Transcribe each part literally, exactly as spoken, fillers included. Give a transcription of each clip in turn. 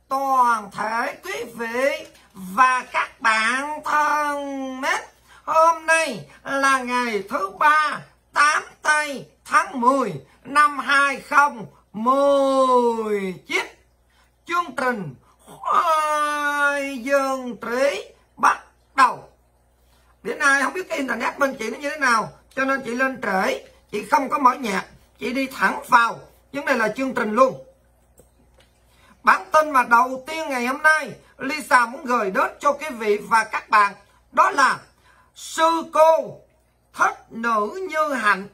toàn thể quý vị và các bạn thân mến. Hôm nay là ngày thứ ba, tám tây tháng mười năm hai không một chín. Chương trình Khoai Dương Trí bắt đầu. Đến nay không biết cái internet bên chị nó như thế nào, cho nên chị lên trễ, chị không có mở nhạc, chị đi thẳng vào vấn đề là chương trình luôn. Bản tin mà đầu tiên ngày hôm nay Lisa muốn gửi đến cho quý vị và các bạn, đó là sư cô thích nữ như Hạnh.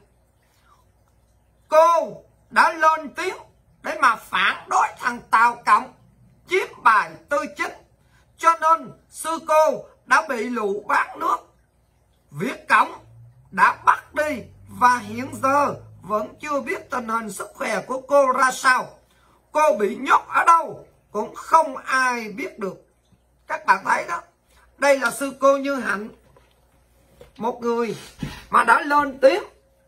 Cô đã lên tiếng để mà phản đối thằng Tào Cộng chiếm bài tư chính, cho nên sư cô đã bị lũ bán nước. Việt Cộng đã bắt đi và hiện giờ vẫn chưa biết tình hình sức khỏe của cô ra sao. Cô bị nhốt ở đâu cũng không ai biết được. Các bạn thấy đó, đây là sư cô Như Hạnh, một người mà đã lên tiếng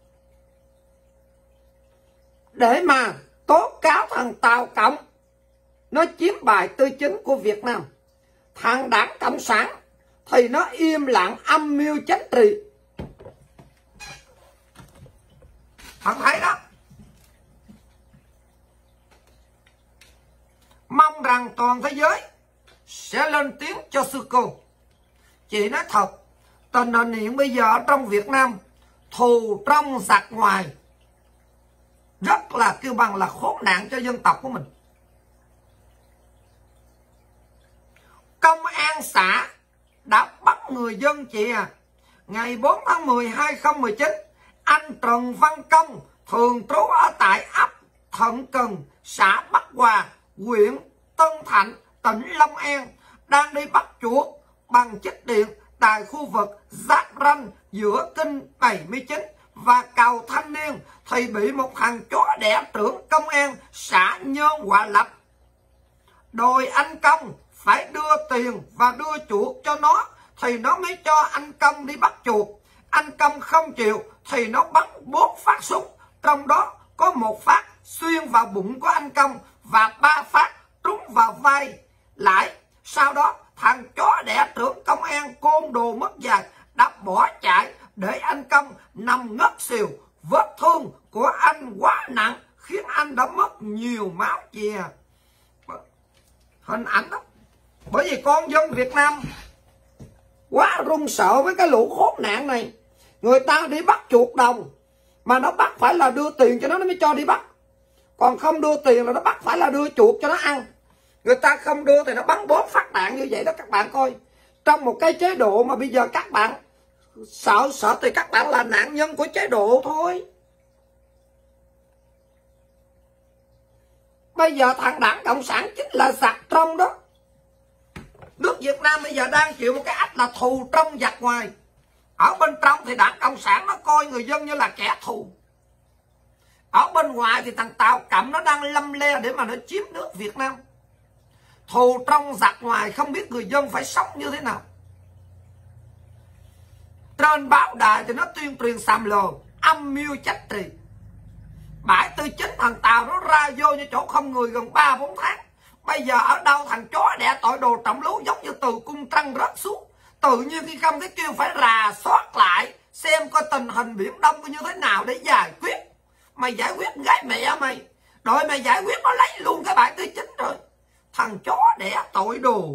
để mà tố cáo thằng Tào Cộng nó chiếm bài tư chính của Việt Nam. Thằng Đảng Cộng sản thì nó im lặng âm mưu chính trị. Bạn thấy đó. Mong rằng toàn thế giới sẽ lên tiếng cho sư cô. Chị nói thật, tình hình hiện bây giờ ở trong Việt Nam, thù trong giặc ngoài, rất là kêu bằng là khốn nạn cho dân tộc của mình. Công an xã đã bắt người dân chị à. Ngày bốn tháng mười hai không một chín, anh Trần Văn Công, thường trú ở tại ấp Thuận Cần, xã Bắc Hòa, huyện Tân Thạnh, tỉnh Long An, đang đi bắt chuột bằng chích điện tại khu vực giáp ranh giữa kinh bảy mươi chín và cầu Thanh Niên, thì bị một thằng chó đẻ trưởng công an xã Nhơn Hòa Lập đòi anh Công phải đưa tiền và đưa chuột cho nó thì nó mới cho anh Công đi bắt chuột. Anh Công không chịu thì nó bắn bốn phát súng, trong đó có một phát xuyên vào bụng của anh Công và ba phát trúng vào vai lại. Sau đó thằng chó đẻ trưởng công an côn đồ mất dạy đã bỏ chạy để anh Công nằm ngất xỉu. Vết thương của anh quá nặng khiến anh đã mất nhiều máu chìa. Hình ảnh đó. Bởi vì con dân Việt Nam quá run sợ với cái lũ khốn nạn này. Người ta đi bắt chuột đồng mà nó bắt phải là đưa tiền cho nó nó mới cho đi bắt. Còn không đưa tiền là nó bắt phải là đưa chuột cho nó ăn. Người ta không đưa thì nó bắn bốn phát đạn như vậy đó các bạn coi. Trong một cái chế độ mà bây giờ các bạn sợ sợ thì các bạn là nạn nhân của chế độ thôi. Bây giờ thằng Đảng Cộng sản chính là giặc trong đó. Nước Việt Nam bây giờ đang chịu một cái ách là thù trong giặc ngoài. Ở bên trong thì Đảng Cộng sản nó coi người dân như là kẻ thù. Ở bên ngoài thì thằng Tào Cộng nó đang lâm le để mà nó chiếm nước Việt Nam. Thù trong giặc ngoài, không biết người dân phải sống như thế nào. Trên báo đài thì nó tuyên truyền xàm lờ, âm mưu trách trì. Bãi tư chính thằng Tào nó ra vô như chỗ không người gần ba bốn tháng. Bây giờ ở đâu thằng chó đẻ tội đồ trọng lú giống như từ cung trăng rớt xuống. Tự nhiên khi không thấy kêu phải rà soát lại xem coi tình hình Biển Đông như thế nào để giải quyết. Mày giải quyết gái mẹ mày. Đội mày giải quyết nó lấy luôn cái bãi tư chính rồi. Thằng chó đẻ tội đồ.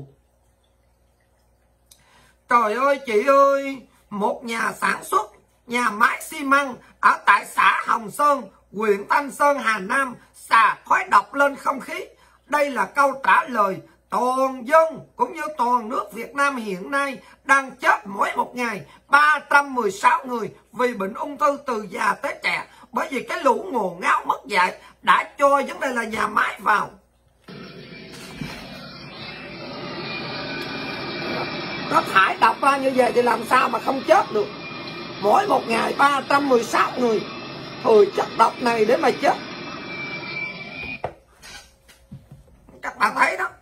Trời ơi chị ơi, một nhà sản xuất nhà máy xi măng ở tại xã Hồng Sơn, huyện Thanh Sơn, Hà Nam xả khói độc lên không khí. Đây là câu trả lời toàn dân cũng như toàn nước Việt Nam hiện nay đang chết mỗi một ngày ba trăm mười sáu người vì bệnh ung thư từ già tới trẻ. Bởi vì cái lũ ngồ ngáo mất dạy đã cho vấn đề là nhà máy vào. Nó thải độc ra như vậy thì làm sao mà không chết được. Mỗi một ngày ba trăm mười sáu người hồi chất độc này để mà chết. Các bạn thấy đó.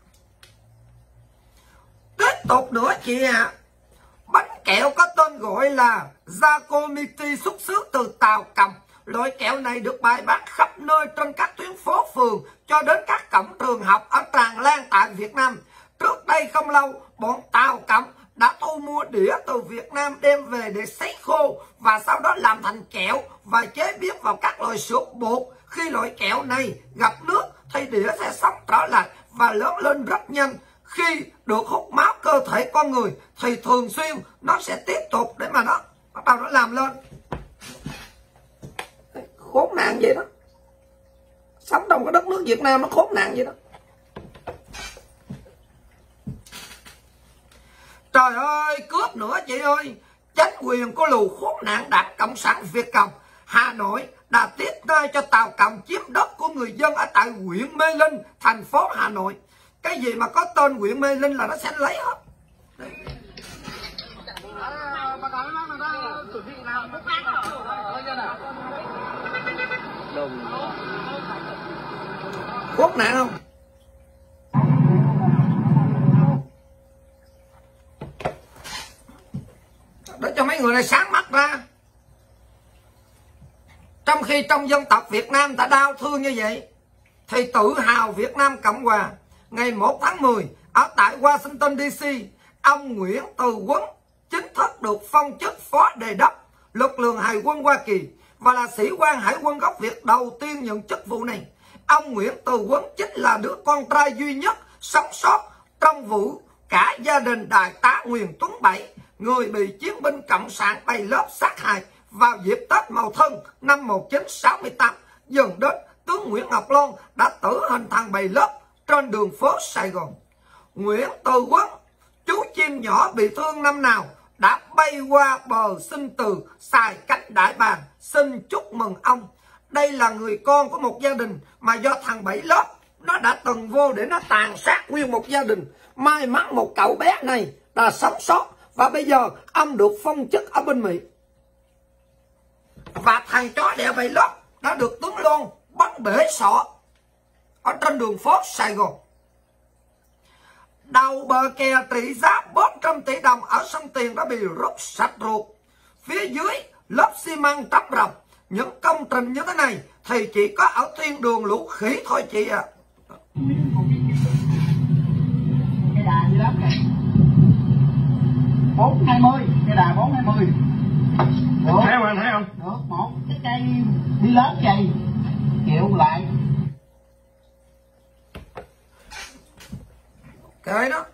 Tiếp tục nữa chị ạ. À, bánh kẹo có tên gọi là Giacometti xuất xứ từ Tàu Cộng. Loại kẹo này được bày bán khắp nơi trên các tuyến phố phường cho đến các cổng trường học ở tràn lan tại Việt Nam. Trước đây không lâu, bọn Tàu Cộng đã thu mua đĩa từ Việt Nam đem về để sấy khô và sau đó làm thành kẹo và chế biến vào các loại sữa bột. Khi loại kẹo này gặp nước thì đĩa sẽ sống trở lại và lớn lên rất nhanh. Khi được hút máu cơ thể con người thì thường xuyên nó sẽ tiếp tục để mà nó bắt đầu nó làm lên. Khốn nạn vậy đó. Sống trong cái đất nước Việt Nam nó khốn nạn vậy đó. Trời ơi, cướp nữa chị ơi. Chính quyền của lù khốn nạn Đảng Cộng sản Việt Cộng Hà Nội đã tiếp tay cho Tàu Cộng chiếm đất của người dân ở tại huyện Mê Linh, thành phố Hà Nội. Cái gì mà có tên huyện Mê Linh là nó sẽ lấy hết. Khốn nạn không? Để cho mấy người này sáng mắt ra. Trong khi trong dân tộc Việt Nam đã đau thương như vậy thì tự hào Việt Nam Cộng Hòa, ngày một tháng mười ở tại Washington đê xê, ông Nguyễn Từ Quấn chính thức được phong chức phó đề đốc lực lượng Hải quân Hoa Kỳ và là sĩ quan Hải quân gốc Việt đầu tiên nhận chức vụ này. Ông Nguyễn Từ Quấn chính là đứa con trai duy nhất sống sót trong vụ cả gia đình Đại tá Nguyễn Tuấn Bảy, người bị chiến binh Cộng sản Tây lớp sát hại vào dịp Tết Mậu Thân năm một nghìn chín trăm sáu mươi tám. Dần đến, tướng Nguyễn Ngọc Loan đã tử hình thằng Bầy lớp trên đường phố Sài Gòn. Nguyễn Từ Quấn, chú chim nhỏ bị thương năm nào, đã bay qua bờ sinh từ xài cánh đại bàng. Xin chúc mừng ông. Đây là người con của một gia đình mà do thằng Bảy lớp nó đã từng vô để nó tàn sát nguyên một gia đình. May mắn một cậu bé này đã sống sót và bây giờ ông được phong chức ở bên Mỹ. Và thằng chó đẻ Bảy lớp đã được tướng Loan bắn bể sọ ở trên đường phố Sài Gòn. Đầu bờ kè trị giá bốn trăm tỷ đồng ở sông Tiền đã bị rút sạch ruột. Phía dưới lớp xi măng trắp rồng. Những công trình như thế này thì chỉ có ở thiên đường lũ khỉ thôi chị ạ. À. Cái đà như lớp này bốn hai mươi, cái đà bốn hai mươi. Thấy không anh, thấy không? Được, một cái cây đi lớp vậy chịu lại. Cái đó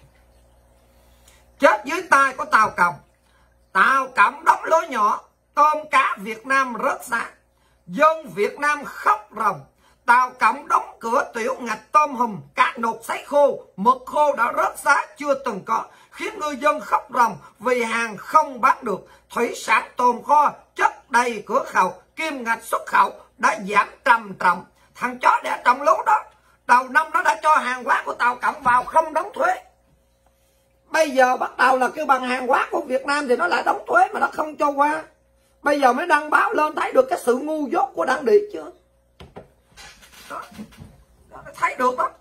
chết dưới tay của Tàu Cộng. Tàu Cộng đóng lối nhỏ, tôm cá Việt Nam rớt giá, dân Việt Nam khóc ròng. Tàu Cộng đóng cửa tiểu ngạch tôm hùm, cá nục sấy khô, mực khô đã rớt giá chưa từng có, khiến ngư dân khóc ròng vì hàng không bán được. Thủy sản tồn kho chất đầy cửa khẩu, kim ngạch xuất khẩu đã giảm trầm trọng. Thằng chó đẻ trọng lú đó đầu năm nó đã cho hàng hóa của Tàu Cộng vào không đóng thuế. Bây giờ bắt đầu là kêu bằng hàng hóa của Việt Nam thì nó lại đóng thuế mà nó không cho qua. Bây giờ mới đăng báo lên thấy được cái sự ngu dốt của đảng Địa chưa? Đó, đó, thấy được đó.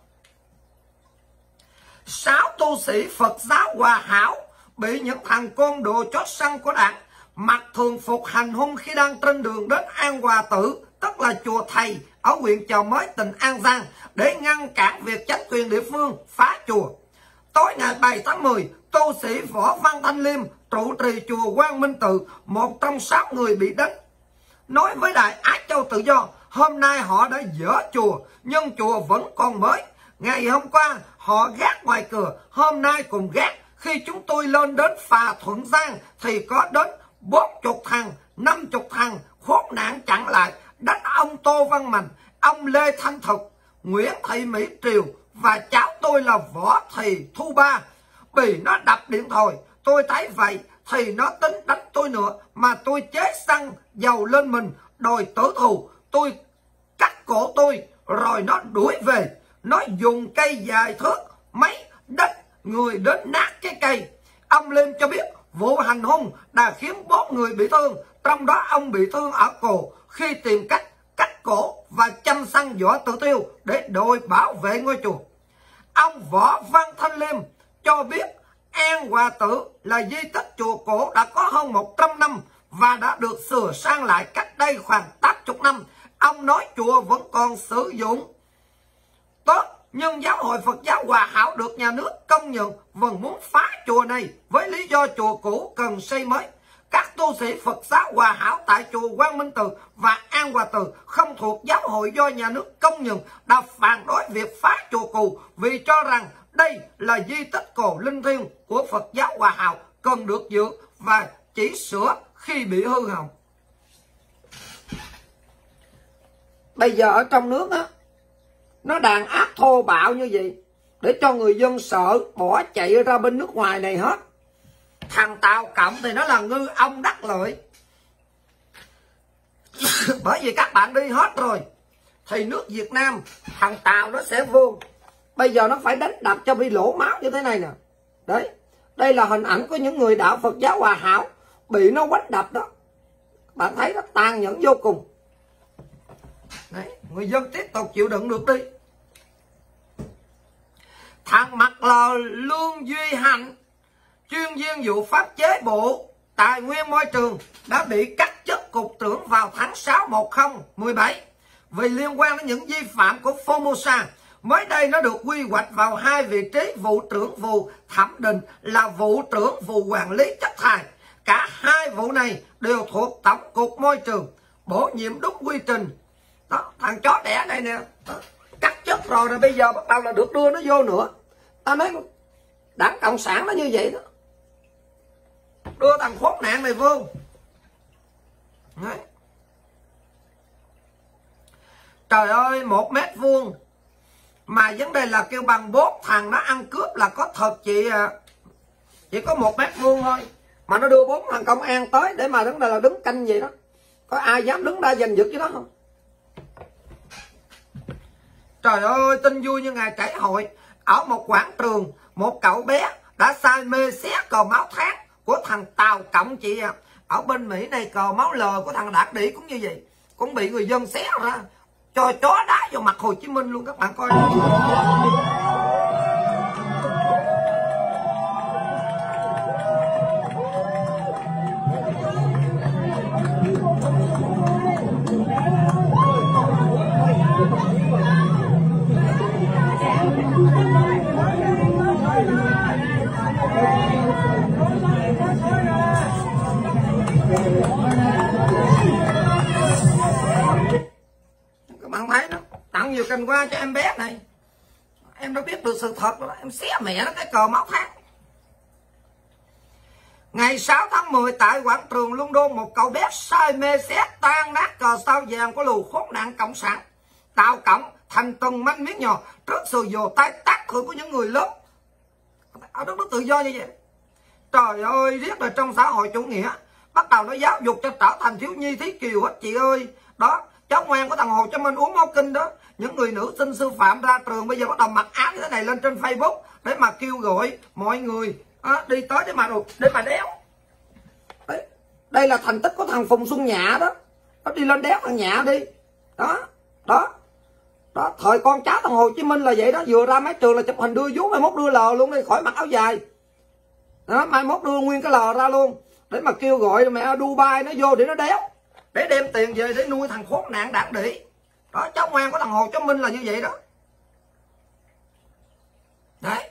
Sáu tu sĩ Phật giáo Hòa Hảo bị những thằng côn đồ chó săn của đảng mặc thường phục hành hung khi đang trên đường đến An Hòa Tử, tức là chùa Thầy ở huyện Chợ Mới, tỉnh An Giang, để ngăn cản việc chính quyền địa phương phá chùa. Tối ngày bảy tháng mười, tu sĩ Võ Văn Thanh Liêm trụ trì chùa Quang Minh Tự, một trong sáu người bị đánh, nói với Đài Á Châu Tự Do hôm nay họ đã dỡ chùa nhưng chùa vẫn còn mới. Ngày hôm qua họ gác ngoài cửa, hôm nay cùng gác. Khi chúng tôi lên đến phà Thuận Giang thì có đến bốn chục thằng, năm chục thằng khốn nạn chặn lại, đánh ông Tô Văn Mạnh, ông Lê Thanh Thực, Nguyễn Thị Mỹ Triều và cháu tôi là Võ Thị Thu Ba. Vì nó đập điện thoại, tôi thấy vậy thì nó tính đánh tôi nữa, mà tôi chế xăng dầu lên mình đòi tử thù. Tôi cắt cổ tôi rồi nó đuổi về. Nó dùng cây dài thước mấy đánh người đến nát cái cây. Ông Liêm cho biết vụ hành hung đã khiến bốn người bị thương, trong đó ông bị thương ở cổ khi tìm cách cắt cổ và châm xăng Võ Tự Tiêu để đội bảo vệ ngôi chùa. Ông Võ Văn Thanh Liêm cho biết An Hòa Tự là di tích chùa cổ đã có hơn một trăm năm và đã được sửa sang lại cách đây khoảng tám mươi năm. Ông nói chùa vẫn còn sử dụng tốt, nhưng Giáo hội Phật giáo Hòa Hảo được nhà nước công nhận vẫn muốn phá chùa này với lý do chùa cũ cần xây mới. Các tu sĩ Phật giáo Hòa Hảo tại chùa Quang Minh Từ và An Hòa Từ không thuộc giáo hội do nhà nước công nhận đã phản đối việc phá chùa cũ vì cho rằng đây là di tích cổ linh thiêng của Phật giáo Hòa Hảo, cần được giữ và chỉ sửa khi bị hư hỏng. Bây giờ ở trong nước á, nó đàn áp thô bạo như vậy để cho người dân sợ bỏ chạy ra bên nước ngoài này hết. Thằng Tàu Cộng thì nó là ngư ông đắc lợi. Bởi vì các bạn đi hết rồi thì nước Việt Nam thằng Tàu nó sẽ vô. Bây giờ nó phải đánh đập cho bị lỗ máu như thế này nè. Đấy, đây là hình ảnh của những người đạo Phật giáo Hòa Hảo bị nó quánh đập đó. Bạn thấy nó tàn nhẫn vô cùng. Đấy, người dân tiếp tục chịu đựng được đi. Thằng Mặt Lờ Lương Duy Hạnh, chuyên viên vụ pháp chế Bộ Tài nguyên Môi trường, đã bị cắt chức cục trưởng vào tháng sáu một không một bảy vì liên quan đến những vi phạm của Formosa. Mới đây nó được quy hoạch vào hai vị trí vụ trưởng vụ thẩm định là vụ trưởng vụ quản lý chất thải. Cả hai vụ này đều thuộc Tổng cục Môi trường, bổ nhiệm đúng quy trình. Đó, thằng chó đẻ này nè, đó, cắt chức rồi rồi bây giờ bắt đầu là được đưa nó vô nữa. Ta nói Đảng Cộng sản nó như vậy đó, đưa thằng khốn nạn này vô. Đấy. Trời ơi, một mét vuông mà vấn đề là kêu bằng bốt thằng nó ăn cướp là có thật chị à. Chỉ có một mét vuông thôi mà nó đưa bốn thằng công an tới để mà đứng đây là đứng canh gì đó. Có ai dám đứng ra giành giật với đó không? Trời ơi, tin vui như ngày trải hội. Ở một quảng trường, một cậu bé đã say mê xé cờ máu thác của thằng Tàu Cộng chị ạ. À. Ở bên Mỹ này cờ máu lờ của thằng Đạt Đĩ cũng như vậy, cũng bị người dân xé ra, cho chó đá vào mặt Hồ Chí Minh luôn, các bạn coi. Các bạn thấy đó, tặng nhiều cành hoa cho em bé này. Em đã biết được sự thật rồi, em xé mẹ nó cái cờ máu thác. Ngày sáu tháng mười tại quảng trường London, một cậu bé say mê xé tan nát cờ sao vàng của lù khốn nạn cộng sản Tàu Cộng thành từng manh miếng nhỏ trước sự dồ tay tác hưởng của những người lớn ở đất nước tự do như vậy. Trời ơi, riết rồi trong xã hội chủ nghĩa bắt đầu nó giáo dục cho trở thành thiếu nhi thí kiều hết chị ơi. Đó, cháu ngoan của thằng Hồ Chí Minh uống máu kinh đó. Những người nữ sinh sư phạm ra trường bây giờ bắt đầu mặc áo như thế này lên trên Facebook để mà kêu gọi mọi người à, đi tới để mà để mà đéo. Đấy, đây là thành tích của thằng Phùng Xuân Nhạ đó. Nó đi lên đéo thằng Nhạ đi. Đó, đó. Đó, thời con cháu thằng Hồ Chí Minh là vậy đó, vừa ra mấy trường là chụp hình đưa vú, mai mốt đưa lờ luôn đi, khỏi mặc áo dài. Đó, mai mốt đưa nguyên cái lờ ra luôn để mà kêu gọi mẹ Dubai nó vô để nó đéo, để đem tiền về để nuôi thằng khốn nạn Đạt Đĩ. Đó, cháu ngoan của thằng Hồ Chí Minh là như vậy đó. Đấy.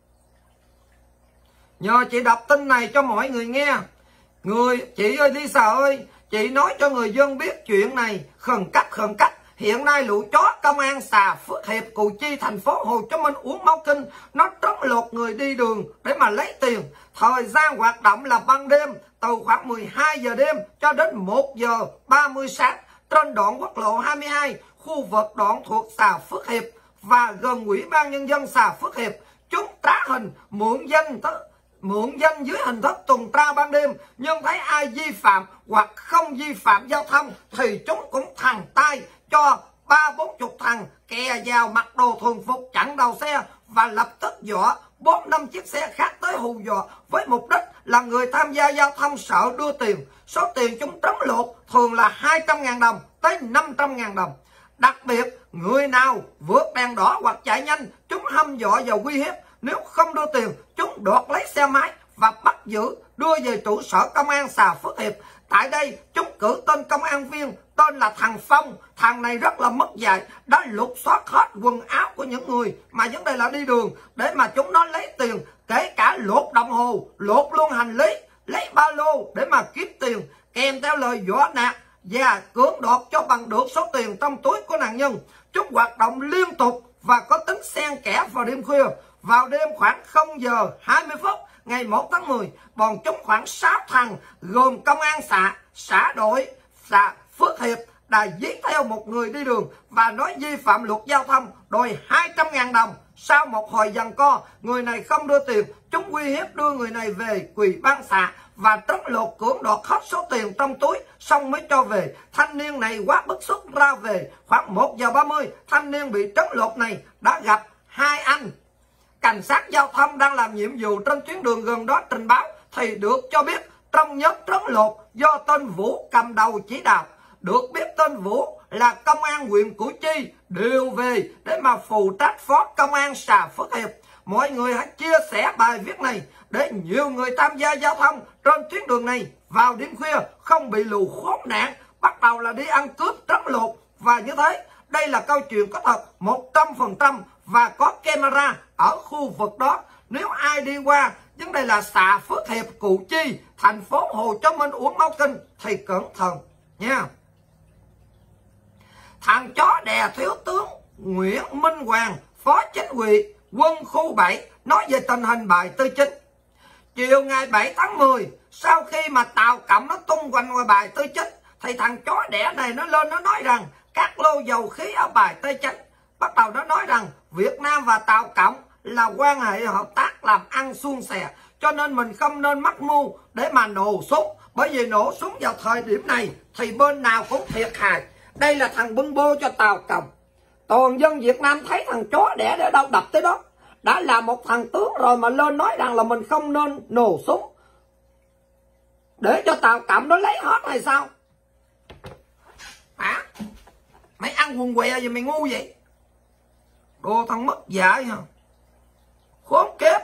Nhờ chị đọc tin này cho mọi người nghe. Người chị ơi Lisa ơi, chị nói cho người dân biết chuyện này khẩn cấp khẩn cấp. Hiện nay lũ chó công an xã Phước Hiệp, Củ Chi, thành phố Hồ Chí Minh uống máu kinh, nó trống lột người đi đường để mà lấy tiền. Thời gian hoạt động là ban đêm, từ khoảng mười hai giờ đêm cho đến một giờ ba mươi sáng trên đoạn quốc lộ hai mươi hai, khu vực đoạn thuộc xã Phước Hiệp và gần Ủy ban Nhân dân xã Phước Hiệp. Chúng trá hình mượn danh mượn danh dưới hình thức tuần tra ban đêm, nhưng thấy ai vi phạm hoặc không vi phạm giao thông thì chúng cũng thẳng tay cho ba bốn chục thằng kè vào mặc đồ thường phục chặn đầu xe và lập tức dọa bốn năm chiếc xe khác tới hù dọa với mục đích là người tham gia giao thông sợ đưa tiền. Số tiền chúng trống lột thường là hai trăm ngàn đồng tới năm trăm ngàn đồng. Đặc biệt người nào vượt đèn đỏ hoặc chạy nhanh chúng hăm dọa và uy hiếp, nếu không đưa tiền chúng đoạt lấy xe máy và bắt giữ đưa về trụ sở công an xã Phước Hiệp. Tại đây chúng cử tên công an viên tên là thằng Phong. Thằng này rất là mất dạy, đã lục soát hết quần áo của những người mà vấn đề là đi đường để mà chúng nó lấy tiền, kể cả lột đồng hồ, lột luôn hành lý, lấy ba lô để mà kiếm tiền, kèm theo lời dọa nạt và cưỡng đoạt cho bằng được số tiền trong túi của nạn nhân. Chúng hoạt động liên tục và có tính xen kẽ vào đêm khuya. Vào đêm khoảng không giờ hai mươi phút ngày một tháng mười, bọn chúng khoảng sáu thằng gồm công an xã, xã đội, xã Phước Hiệp đã dí theo một người đi đường và nói vi phạm luật giao thông, đòi hai trăm ngàn đồng. Sau một hồi giằng co, người này không đưa tiền, chúng uy hiếp đưa người này về ủy ban xã và trấn lột cưỡng đoạt hết số tiền trong túi, xong mới cho về. Thanh niên này quá bức xúc ra về. Khoảng một giờ ba mươi, thanh niên bị trấn lột này đã gặp hai anh cảnh sát giao thông đang làm nhiệm vụ trên tuyến đường gần đó trình báo, thì được cho biết trong nhóm trấn lột do tên Vũ cầm đầu chỉ đạo. Được biết tên Vũ là công an huyện Củ Chi điều về để mà phụ trách phó công an xã Phước Hiệp. Mọi người hãy chia sẻ bài viết này để nhiều người tham gia giao thông trên tuyến đường này vào đêm khuya không bị lù khốn nạn, bắt đầu là đi ăn cướp trấn lột. Và như thế, đây là câu chuyện có thật một trăm phần trăm và có camera ở khu vực đó. Nếu ai đi qua vấn đề là xã Phước Hiệp, Củ Chi, thành phố Hồ Chí Minh uống máu kinh thì cẩn thận nha. Thằng chó đè thiếu tướng Nguyễn Minh Hoàng, phó chính ủy quân khu bảy nói về tình hình bài tư chính. Chiều ngày bảy tháng mười, sau khi mà tàu Cộng nó tung quanh ngoài bài tư chính, thì thằng chó đẻ này nó lên nó nói rằng các lô dầu khí ở bài Tây Chánh. Bắt đầu nó nói rằng Việt Nam và Tàu Cộng là quan hệ hợp tác làm ăn suôn sẻ, cho nên mình không nên mắc mưu để mà nổ súng, bởi vì nổ súng vào thời điểm này thì bên nào cũng thiệt hại. Đây là thằng bưng bô cho Tàu Cộng. Toàn dân Việt Nam thấy thằng chó đẻ để đâu đập tới đó. Đã là một thằng tướng rồi mà lên nói rằng là mình không nên nổ súng để cho Tàu Cộng nó lấy hết hay sao? Hả? Mày ăn quần què gì mày ngu vậy? Đồ thằng mất dạy hả? Khốn kiếp.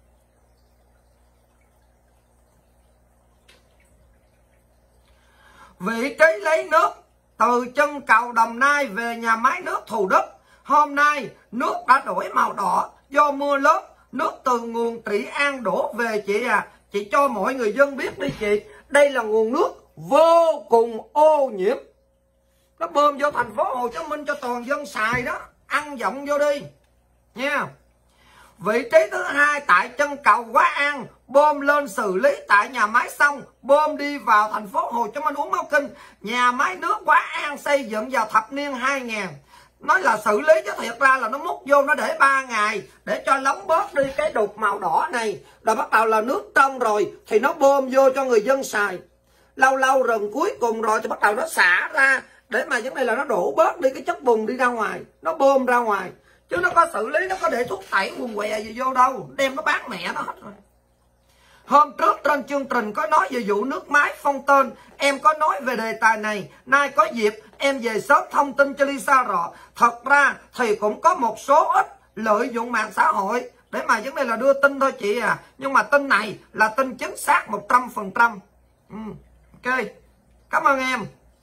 Vị trí lấy nước từ chân cầu Đồng Nai về nhà máy nước Thủ Đức. Hôm nay nước đã đổi màu đỏ do mưa lớn. Nước từ nguồn Trị An đổ về chị à. Chị cho mọi người dân biết đi chị. Đây là nguồn nước vô cùng ô nhiễm. Nó bơm vô thành phố Hồ Chí Minh cho toàn dân xài đó. Ăn giọng vô đi nha. Vị trí thứ hai tại chân cầu Quá An, bơm lên xử lý tại nhà máy xong, bơm đi vào thành phố Hồ Chí Minh uống máu kinh. Nhà máy nước Quá An xây dựng vào thập niên hai nghìn. Nói là xử lý chứ thiệt ra là nó múc vô nó để ba ngày để cho lóng bớt đi cái đục màu đỏ này. Rồi bắt đầu là nước trong rồi thì nó bơm vô cho người dân xài. Lâu lâu rừng cuối cùng rồi thì bắt đầu nó xả ra để mà vấn đề là nó đổ bớt đi cái chất bùn đi ra ngoài, nó bơm ra ngoài. Chứ nó có xử lý, nó có để thuốc tẩy quần què gì vô đâu, đem nó bán mẹ nó hết rồi. Hôm trước trên chương trình có nói về vụ nước máy phong tên, em có nói về đề tài này. Nay có dịp em về sớm thông tin cho Lisa rõ. Thật ra thì cũng có một số ít lợi dụng mạng xã hội để mà vấn đề là đưa tin thôi chị à. Nhưng mà tin này là tin chính xác một trăm phần trăm. ừ, Ok, cảm ơn em.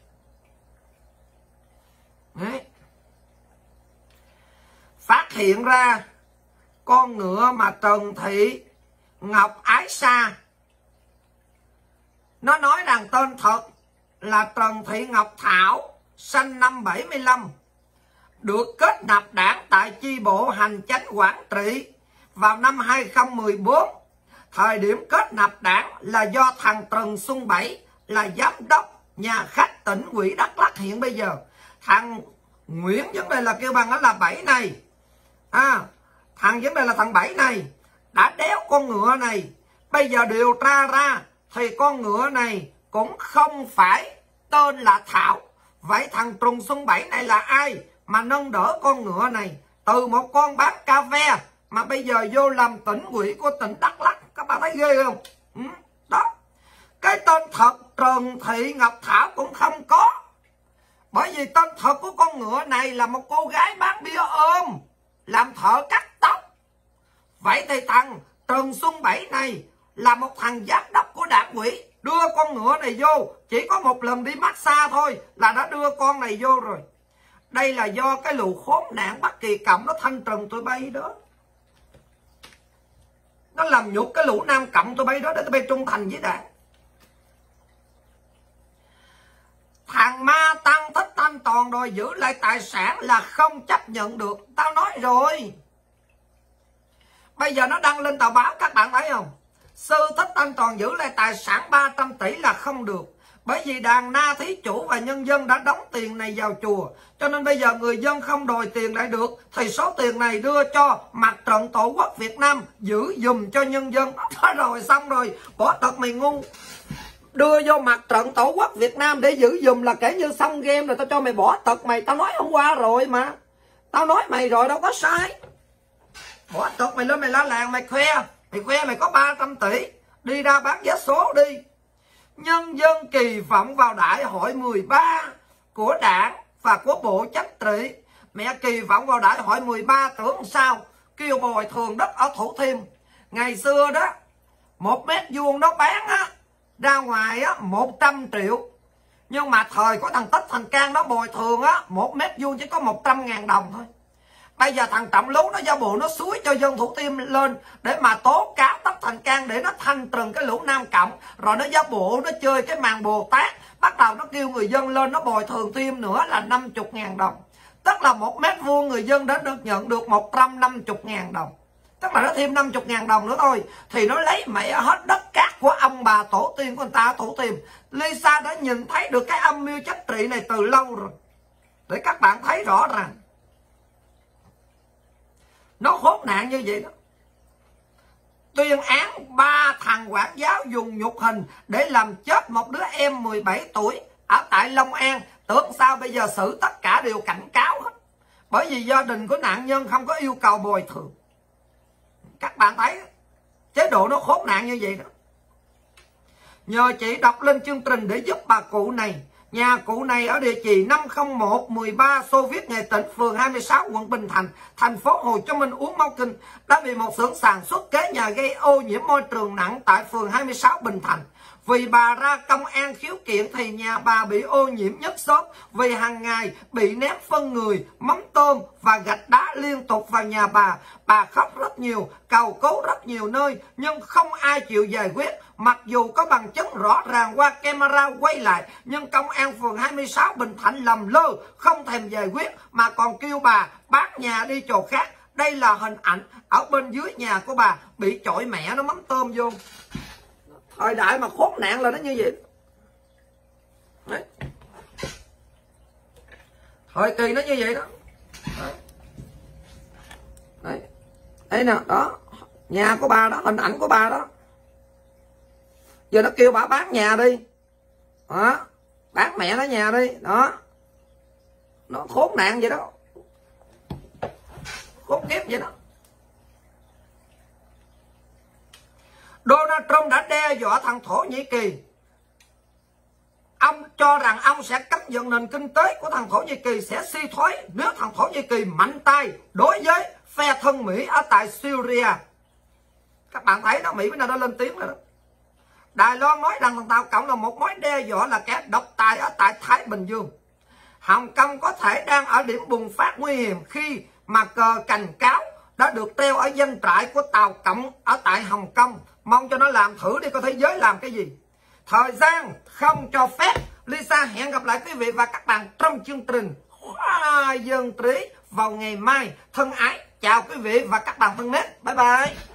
Đấy. Phát hiện ra con ngựa mà Trần Thị Ngọc Ái Sa, nó nói rằng tên thật là Trần Thị Ngọc Thảo, sinh năm bảy mươi lăm, được kết nạp đảng tại chi bộ hành chánh Quảng Trị vào năm hai không một bốn. Thời điểm kết nạp đảng là do thằng Trần Xuân Bảy là giám đốc nhà khách tỉnh ủy Đắk Lắk hiện bây giờ. Thằng Nguyễn vấn đề là kêu bằng đó là Bảy này, à, thằng vấn đề là thằng Bảy này đã đéo con ngựa này. Bây giờ điều tra ra thì con ngựa này cũng không phải tên là Thảo. Vậy thằng Trùng Xuân Bảy này là ai mà nâng đỡ con ngựa này? Từ một con bán cà phê mà bây giờ vô làm tỉnh ủy của tỉnh Đắk Lắk. Các bạn thấy ghê không? Ừ, đó. Cái tên thật Trần Thị Ngọc Thảo cũng không có. Bởi vì tên thật của con ngựa này là một cô gái bán bia ôm, làm thợ cắt tóc. Vậy thì thằng Trần Xuân Bảy này là một thằng giám đốc của đảng ủy đưa con ngựa này vô, chỉ có một lần đi massage thôi là đã đưa con này vô rồi. Đây là do cái lũ khốn nạn Bắc Kỳ Cộng nó thanh trừng tụi bay đó. Nó làm nhục cái lũ Nam Cộng tụi bay đó để tụi bay trung thành với đảng. Thằng ma tăng Thích Thanh Toàn đòi giữ lại tài sản là không chấp nhận được. Tao nói rồi. Bây giờ nó đăng lên tờ báo, các bạn thấy không? Sư Thích Thanh Toàn giữ lại tài sản ba trăm tỷ là không được. Bởi vì đàn na thí chủ và nhân dân đã đóng tiền này vào chùa. Cho nên bây giờ người dân không đòi tiền lại được, thì số tiền này đưa cho Mặt trận Tổ quốc Việt Nam giữ dùm cho nhân dân. Đó rồi, xong rồi, bỏ tật mày ngu. Đưa vô Mặt trận Tổ quốc Việt Nam để giữ dùm là kể như xong game rồi, tao cho mày bỏ tật mày. Tao nói hôm qua rồi mà. Tao nói mày rồi, đâu có sai. Bỏ tật mày lên mày la làng, mày khoe. Mày khoe mày có ba trăm tỷ. Đi ra bán vé số đi. Nhân dân kỳ vọng vào đại hội mười ba của đảng và của Bộ Chính trị. Mẹ kỳ vọng vào đại hội mười ba tưởng sao? Kêu bồi thường đất ở Thủ Thiêm. Ngày xưa đó, một mét vuông nó bán á, ra ngoài á, một trăm triệu. Nhưng mà thời của thằng Tất Thành Cang nó bồi thường á, một mét vuông chỉ có một trăm ngàn đồng thôi. Bây giờ thằng Trọng Lú nó giả bộ nó xúi cho dân Thủ Thiêm lên để mà tố cáo Tất Thành Cang để nó thanh trừng cái lũ Nam Cộng. Rồi nó giả bộ nó chơi cái màn Bồ Tát. Bắt đầu nó kêu người dân lên nó bồi thường thêm nữa là năm mươi ngàn đồng. Tức là một mét vuông người dân đã được nhận được một trăm năm mươi ngàn đồng. Tức là nó thêm năm mươi ngàn đồng nữa thôi. Thì nó lấy mẹ hết đất cát của ông bà tổ tiên của người ta ở Thủ Thiêm. Lisa đã nhìn thấy được cái âm mưu chính trị này từ lâu rồi. Để các bạn thấy rõ ràng. Nó khốn nạn như vậy đó. Tuyên án ba thằng quản giáo dùng nhục hình để làm chết một đứa em mười bảy tuổi ở tại Long An. Tưởng sao bây giờ xử tất cả đều cảnh cáo hết. Bởi vì gia đình của nạn nhân không có yêu cầu bồi thường. Các bạn thấy chế độ nó khốn nạn như vậy đó. Nhờ chị đọc lên chương trình để giúp bà cụ này. Nhà cụ này ở địa chỉ năm không một một ba Xô Viết Nghệ Tĩnh, phường hai mươi sáu, quận Bình Thạnh, thành phố Hồ Chí Minh uống máu kinh đã bị một xưởng sản xuất kế nhà gây ô nhiễm môi trường nặng tại phường hai mươi sáu Bình Thạnh. Vì bà ra công an khiếu kiện thì nhà bà bị ô nhiễm nhất xốp vì hàng ngày bị ném phân người, mắm tôm và gạch đá liên tục vào nhà bà. Bà khóc rất nhiều, cầu cứu rất nhiều nơi nhưng không ai chịu giải quyết. Mặc dù có bằng chứng rõ ràng qua camera quay lại, nhưng công an phường hai mươi sáu Bình Thạnh lầm lơ, không thèm giải quyết mà còn kêu bà bán nhà đi chỗ khác. Đây là hình ảnh ở bên dưới nhà của bà bị chọi mẹ nó mắm tôm vô. Thời đại mà khốn nạn là nó như vậy. Đấy. Thời kỳ nó như vậy đó. Đấy. Đấy. Đấy nè, đó. Nhà của bà đó, hình ảnh của bà đó. Giờ nó kêu bà bán nhà đi. Đó. Bán mẹ nó nhà đi. Đó. Nó khốn nạn vậy đó. Khốn kiếp vậy đó. Donald Trump đã đe dọa thằng Thổ Nhĩ Kỳ. Ông cho rằng ông sẽ cắt dần nền kinh tế của thằng Thổ Nhĩ Kỳ sẽ suy thoái nếu thằng Thổ Nhĩ Kỳ mạnh tay đối với phe thân Mỹ ở tại Syria. Các bạn thấy đó, Mỹ bây giờ đã lên tiếng rồi đó. Đài Loan nói rằng thằng Tàu Cộng là một mối đe dọa, là kẻ độc tài ở tại Thái Bình Dương. Hồng Kông có thể đang ở điểm bùng phát nguy hiểm khi mà cờ cảnh cáo đã được treo ở doanh trại của Tàu Cộng ở tại Hồng Kông. Mong cho nó làm thử đi coi thế giới làm cái gì. Thời gian không cho phép. Lisa hẹn gặp lại quý vị và các bạn trong chương trình Khoa Dân Trí vào ngày mai. Thân ái chào quý vị và các bạn thân mến. Bye bye.